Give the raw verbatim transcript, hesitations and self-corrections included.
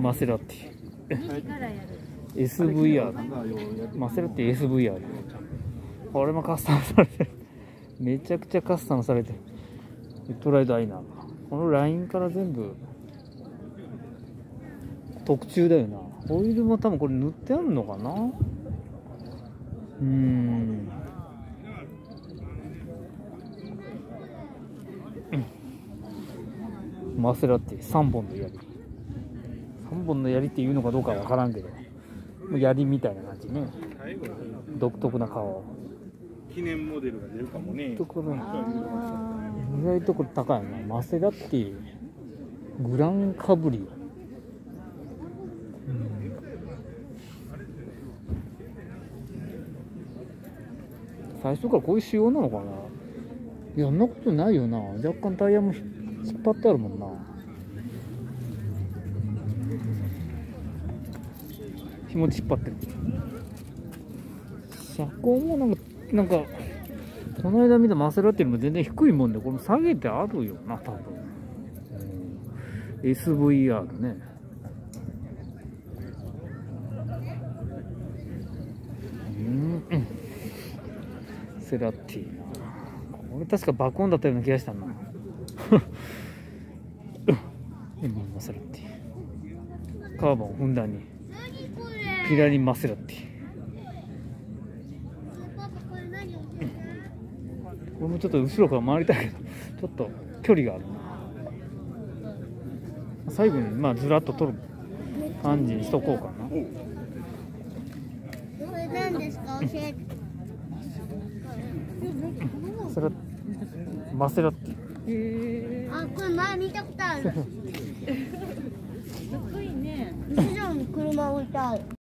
マセラティ エスブイアール、マセラティ エスブイアール、これもカスタムされてる。めちゃくちゃカスタムされてる。ウッドライドアイナー、このラインから全部特注だよな。オイルも多分これ塗ってあるのかな。うーん、マセラティさんぼんの槍、さんぼんの槍っていうのかどうかわからんけど、槍みたいな感じね。独特な顔。 記念モデルが出るかもね。 ところ意外とこれ高いな。マセラティグランカブリオ、うん、最初からこういう仕様なのかな。いや、そんなことないよな。若干タイヤも引っ張ってあるもんな。気持ち引っ張ってる。車高もなんかなんかこの間見たマセラティよりも全然低いもんで、これ下げてあるよな多分。うん、エスブイアール ね。うん、うん、セラティな。これ確か爆音だったような気がしたな。今マセラティカーボンふんだんにピラリンマセラティ。これもちょっと後ろから回りたいけど、ちょっと距離があるな。最後にまあずらっと取る感じにしとこうかな。 これ何ですか？教えて。 それマセラティ。 あ、これ前見たことある。 かっこいいね。 後ろに車置いてある。